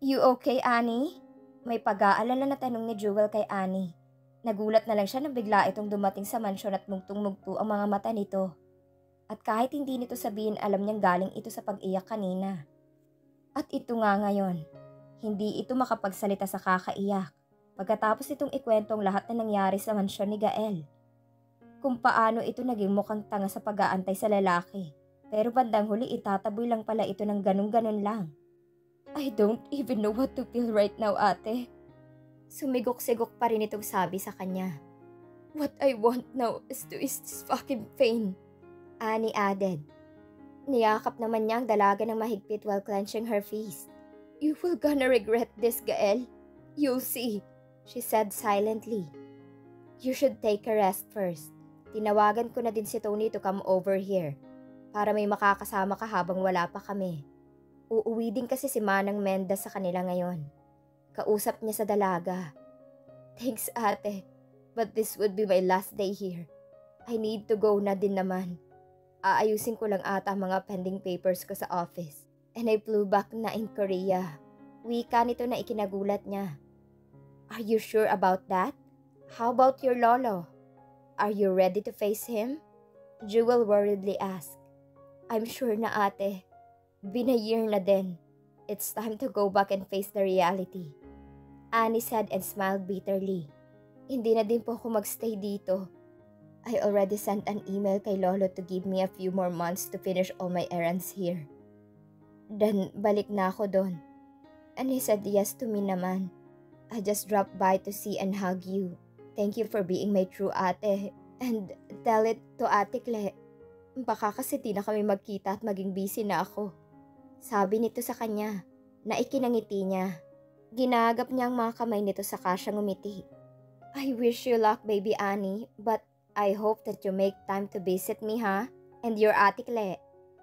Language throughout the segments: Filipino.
You okay, Annie? May pag-aalala na tanong ni Jewel kay Annie. Nagulat na lang siya nang bigla itong dumating sa mansyon at mugtong-mugto ang mga mata nito. At kahit hindi nito sabihin, alam niyang galing ito sa pag-iyak kanina. At ito nga ngayon, hindi ito makapagsalita sa kakaiyak pagkatapos itong ikwentong lahat na nangyari sa mansyon ni Gael. Kung paano ito naging mukhang tanga sa pag-aantay sa lalaki, pero bandang huli itataboy lang pala ito ng ganun-ganun lang. I don't even know what to feel right now, ate. Sumigok-sigok pa rin itong sabi sa kanya. What I want now is to ease this fucking pain, Annie added. Niyakap naman niya ang dalaga ng mahigpit while clenching her fist. You will gonna regret this, Gael. You'll see, she said silently. You should take a rest first. Tinawagan ko na din si Tony to come over here para may makakasama ka habang wala pa kami. Uuwi din kasi si Manang Menda sa kanila ngayon. Kausap niya sa dalaga. Thanks, ate. But this would be my last day here. I need to go na din naman. Aayusin ko lang ata mga pending papers ko sa office. And I flew back na in Korea. Wika nito na ikinagulat niya. Are you sure about that? How about your lolo? Are you ready to face him? Jewel worriedly asked. I'm sure na ate. Been a year na din. It's time to go back and face the reality. Annie said and smiled bitterly. Hindi na din po ako magstay dito. I already sent an email kay Lolo to give me a few more months to finish all my errands here. Then balik na ako doon. And he said yes to me naman. I just dropped by to see and hug you. Thank you for being my true ate. And tell it to Ate Cle. Baka kasi di na kami magkita at maging busy na ako. Sabi nito sa kanya na ikinangiti niya. Ginagap niya ang mga kamay nito saka siya ngumiti. I wish you luck, baby Annie, but I hope that you make time to visit me, ha? And your Ate Cle.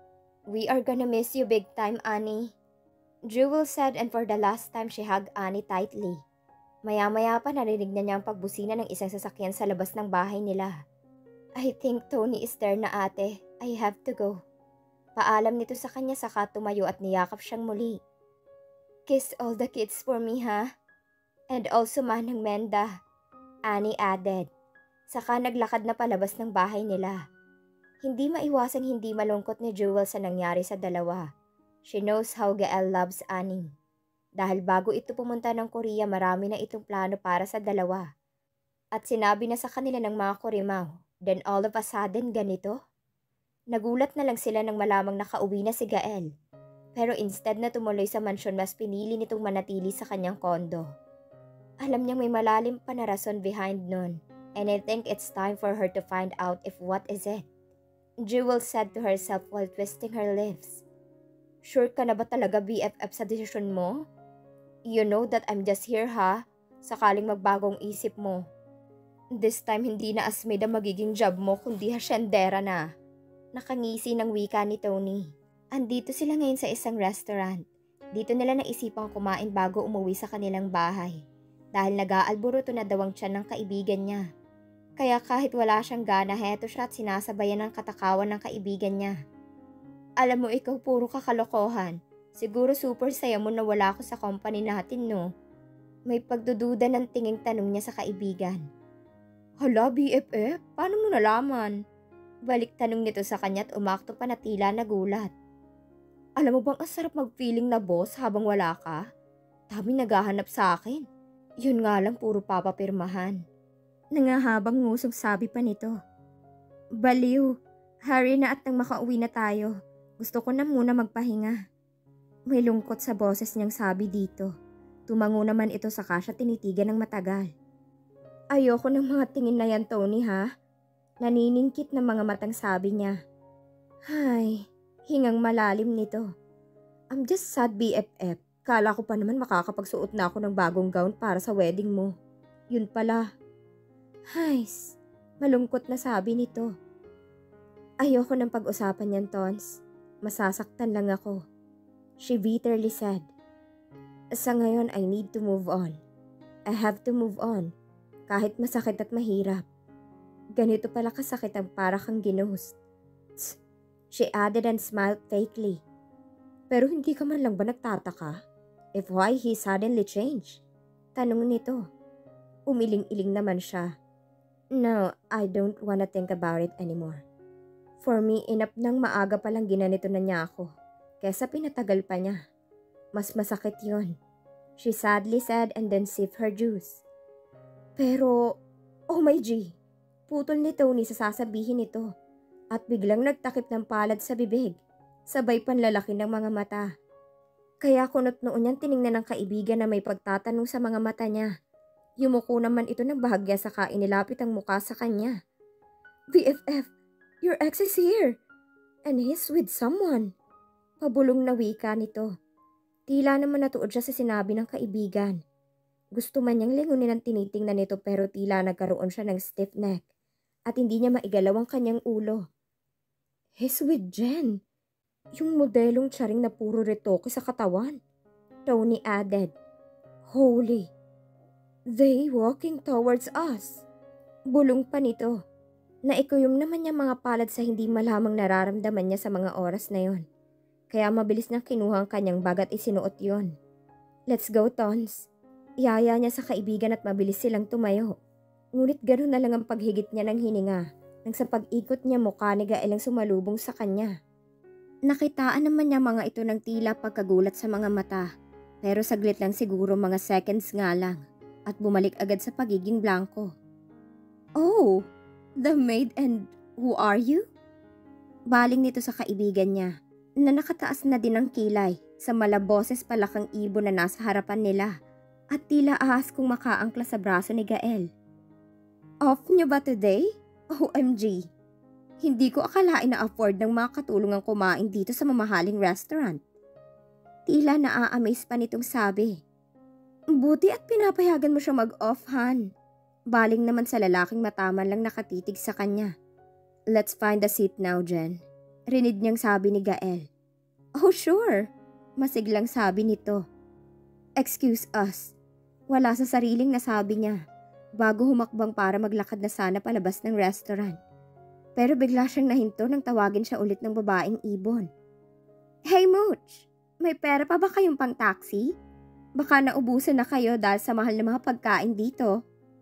We are gonna miss you big time, Annie. Jewel said, and for the last time she hugged Annie tightly. Maya-maya pa narinig na niya ang pagbusina ng isang sasakyan sa labas ng bahay nila. I think Tony is there na ate. I have to go. Paalam nito sa kanya saka tumayo at niyakap siyang muli. Kiss all the kids for me, ha? And also Manang Menda, Annie added. Saka naglakad na palabas ng bahay nila. Hindi maiwasang hindi malungkot ni Jewel sa nangyari sa dalawa. She knows how Gael loves Annie. Dahil bago ito pumunta ng Korea, marami na itong plano para sa dalawa. At sinabi na sa kanila ng mga Kurimaw, then all of a sudden ganito? Nagulat na lang sila nang malamang nakauwi na si Gael. Pero instead na tumuloy sa mansyon, mas pinili nitong manatili sa kanyang kondo. Alam niyang may malalim pa na rason behind nun, and I think it's time for her to find out if what is it. Jewel said to herself while twisting her lips. Sure ka na ba talaga BFF sa desisyon mo? You know that I'm just here, ha? Sakaling magbagong isip mo. This time hindi na asmid ang magiging job mo kundi hasyendera na. Nakangisi ng wika ni Tony. Andito sila ngayon sa isang restaurant. Dito nila naisipang kumain bago umuwi sa kanilang bahay. Dahil nag-aalburuto na daw ang tiyan ng kaibigan niya. Kaya kahit wala siyang gana, heto siya at sinasabayan ng katakawan ng kaibigan niya. Alam mo ikaw puro kakalokohan. Siguro super saya mo na wala ako sa company natin, no? May pagdududa ng tinging tanong niya sa kaibigan. Hala, BFF? Paano mo nalaman? Balik tanong nito sa kanya at umakto pa na tila nagulat. Alam mo bang ang sarap mag-feeling na boss habang wala ka? Dami naghahanap sa akin. Yun nga lang puro papapirmahan. Nangahabang ngusong sabi pa nito. Baliw, hurry na at nang makauwi na tayo. Gusto ko na muna magpahinga. May lungkot sa boses niyang sabi dito. Tumango naman ito saka siya tinitigan ng matagal. Ayoko ng mga tingin na yan, Tony, ha? Naniningkit ng mga matang sabi niya. Hay, hingang malalim nito. I'm just sad, BFF. Kala ko pa naman makakapagsuot na ako ng bagong gown para sa wedding mo. Yun pala. Hays, malungkot na sabi nito. Ayoko ng pag-usapan yan, Tons. Masasaktan lang ako. She bitterly said. Sa ngayon, I need to move on. I have to move on. Kahit masakit at mahirap. Ganito pala kasakit ang para kang ginost. She added and smiled fakely. Pero hindi ka man lang ba nagtataka? if why he suddenly changed. Tanong nito. Umiling-iling naman siya. No, I don't wanna think about it anymore. For me, enough nang maaga palang ginanito na niya ako. Kesa pinatagal pa niya. Mas masakit yon. She sadly said and then sipped her juice. Pero, oh my G, putol ni Tony sa sasabihin nito. At biglang nagtakip ng palad sa bibig. Sabay panlalaki ng mga mata. Kaya kunot noon niyang tiningnan ng kaibigan na may pagtatanong sa mga mata niya. Yumuko naman ito ng bahagya saka inilapit ang muka sa kanya. BFF, your ex is here. And he's with someone. Pabulong na wika nito. Tila naman natuod siya sa sinabi ng kaibigan. Gusto man niyang lingunin ang tinitingnan nito pero tila nagkaroon siya ng stiff neck. At hindi niya maigalaw ang kanyang ulo. He's with Jen. Yung modelong tsaring na puro retoke sa katawan. Tony added. Holy. They walking towards us. Bulong pa nito. Naikuyom naman niya mga palad sa hindi malamang nararamdaman niya sa mga oras na yon. Kaya mabilis niyang kinuha ang kanyang bag at isinuot yon. Let's go, Tons. Iyaya niya sa kaibigan at mabilis silang tumayo. Ngunit gano'n na lang ang paghigit niya ng hininga nang sa pag-ikot niya mukha ni Gael ang sumalubong sa kanya. Nakitaan naman niya mga ito ng tila pagkagulat sa mga mata, pero saglit lang siguro mga seconds nga lang at bumalik agad sa pagiging blanco. Oh, the maid and who are you? Baling nito sa kaibigan niya na nakataas na din ang kilay sa malaboses palakang ibon na nasa harapan nila at tila ahas kung makaangkla sa braso ni Gael. Off niyo ba today? OMG! Hindi ko akalain na afford ng mga katulungang kumain dito sa mamahaling restaurant. Tila naa-amaze pa nitong sabi. Buti at pinapayagan mo siya mag-off, Han. Baling naman sa lalaking mataman lang nakatitig sa kanya. Let's find a seat now, Jen. Rinig niyang sabi ni Gael. Oh, sure. Masiglang sabi nito. Excuse us. Wala sa sariling nasabi niya. Bago humakbang para maglakad na sana palabas ng restaurant. Pero bigla siyang nahinto nang tawagin siya ulit ng babaeng ibon. Hey Mooch, may pera pa ba kayong pang taxi? Baka naubusan na kayo dahil sa mahal na mga pagkain dito.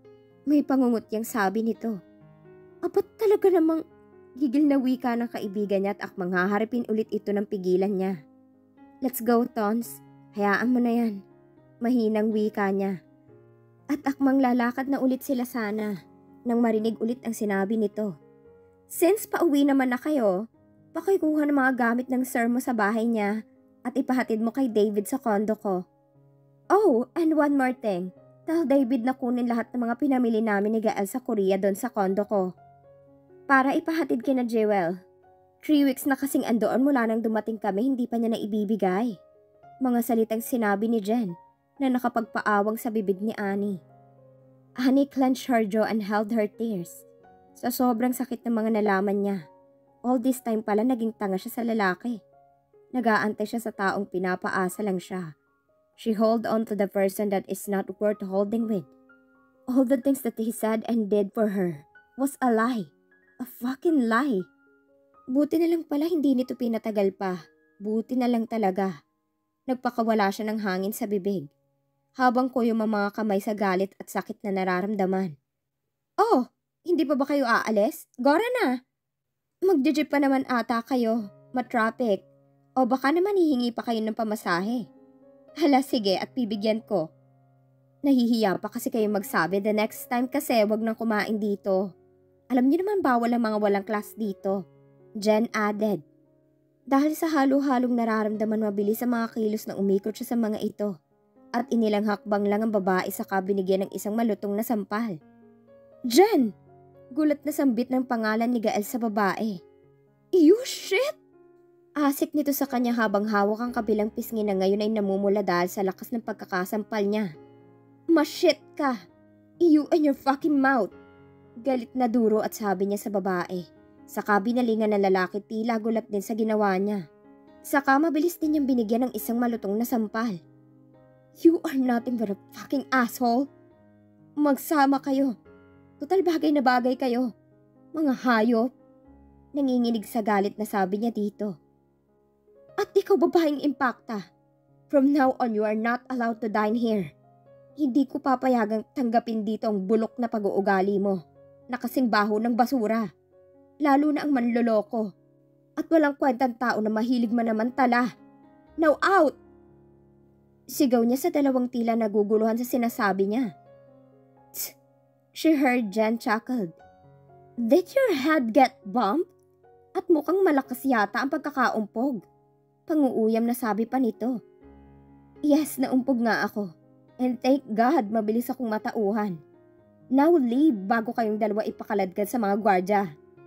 May pangungutyang sabi nito. Apat talaga namang gigil na wika ng kaibigan niya at akmang haharapin ulit ito ng pigilan niya. Let's go, Tons. Hayaan mo na yan. Mahinang wika niya. At akmang lalakad na ulit sila sana nang marinig ulit ang sinabi nito. Since pauwi naman na kayo, pakikuha ng mga gamit ng sir mo sa bahay niya at ipahatid mo kay David sa kondo ko. Oh, and one more thing. Tell David na kunin lahat ng mga pinamili namin ni Gael sa Korea doon sa kondo ko. Para ipahatid kina Jewel. 3 weeks na kasing andoon mula nang dumating kami hindi pa niya na ibibigay. Mga salitang sinabi ni Jen na nakapagpaawang sa bibig ni Annie. Annie clenched her jaw and held her tears. Sa sobrang sakit ng mga nalaman niya, all this time pala naging tanga siya sa lalaki. Nag-aantay siya sa taong pinapaasa lang siya. She hold on to the person that is not worth holding with. All the things that he said and did for her was a lie. A fucking lie. Buti na lang pala hindi nito pinatagal pa. Buti na lang talaga. Nagpakawala siya ng hangin sa bibig. Habang kuyom ang mga kamay sa galit at sakit na nararamdaman. Oh, hindi pa ba kayo aalis? Gora na! Magje-jeep pa naman ata kayo. Matraffic. O baka naman hihingi pa kayo ng pamasahe. Hala sige at bibigyan ko. Nahihiya pa kasi kayo magsabi the next time kasi wag nang kumain dito. Alam niyo naman bawal ang mga walang class dito. Jen added. Dahil sa halo-halong nararamdaman mabilis ang mga kilos na umikot siya sa mga ito. At inilang hakbang lang ang babae saka binigyan ng isang malutong na sampal. Jen! Gulat na sambit ng pangalan ni Gael sa babae. You shit! Asik nito sa kanya habang hawak ang kabilang pisngi na ngayon ay namumula dahil sa lakas ng pagkakasampal niya. Ma-shit ka! You and your fucking mouth! Galit na duro at sabi niya sa babae. Saka binalingan ng lalaki tila gulat din sa ginawa niya. Saka mabilis din niyang binigyan ng isang malutong na sampal. You are nothing but a fucking asshole! Magsama kayo! Total bagay na bagay kayo! Mga hayop! Nanginginig sa galit na sabi niya dito. At ikaw babaeng impakta. From now on, you are not allowed to dine here. Hindi ko papayagang tanggapin dito ang bulok na pag-uugali mo. Nakasingbaho ng basura. Lalo na ang manloloko. At walang kwentang tao na mahilig manamantala. Now out! Sigaw niya sa dalawang tila naguguluhan sa sinasabi niya. Tsk! She heard Jen chuckled. Did your head get bumped? At mukhang malakas yata ang pagkakaumpog. Panguuyam na sabi pa nito. Yes, naumpog nga ako. And thank God, mabilis akong matauhan. Now leave bago kayong dalawa ipakaladkad sa mga gwardya.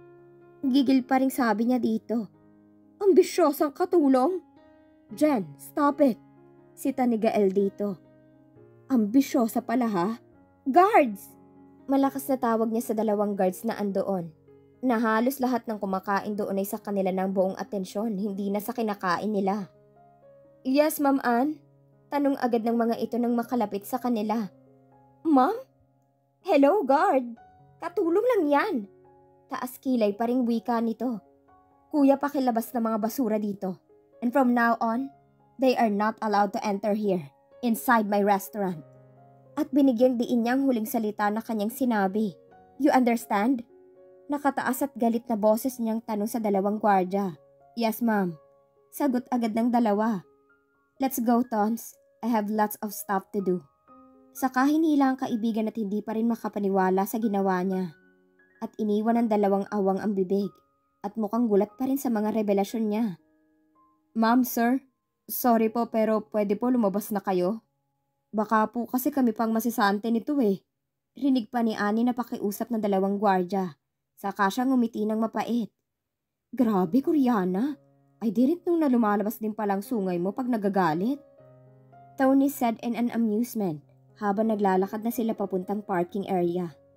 Gigil pa rin sabi niya dito. Ambisyosang katulong? Jen, stop it. Sita ni Gael dito. Ambisyosa pala ha? Guards! Malakas na tawag niya sa dalawang guards na andoon. Na halos lahat ng kumakain doon ay sa kanila ng buong atensyon, hindi na sa kinakain nila. Yes, Ma'am Ann. Tanong agad ng mga ito nang makalapit sa kanila. Ma'am? Hello, guard. Katulong lang yan. Taas kilay pa ring wika nito. Kuya, pakilabas ng mga basura dito. And from now on, they are not allowed to enter here, inside my restaurant. At binigyang diin niya ang huling salita na kanyang sinabi. You understand? Nakataas at galit na boses niyang tanong sa dalawang gwardya. Yes, ma'am. Sagot agad ng dalawa. Let's go, Tons. I have lots of stuff to do. Saka hinila ang kaibigan at hindi pa rin makapaniwala sa ginawa niya. At iniwan ng dalawang awang ang bibig. At mukhang gulat pa rin sa mga revelasyon niya. Ma'am, sir. Sorry po pero pwede po lumabas na kayo. Baka po kasi kami pang masisante nito eh. Rinig pa ni Annie na pakiusap ng dalawang gwardya. Saka siya ngumiti ng mapait. Grabe, Koreana. I didn't know na lumalabas din palang sungay mo pag nagagalit. Tony said in an amusement habang naglalakad na sila papuntang parking area.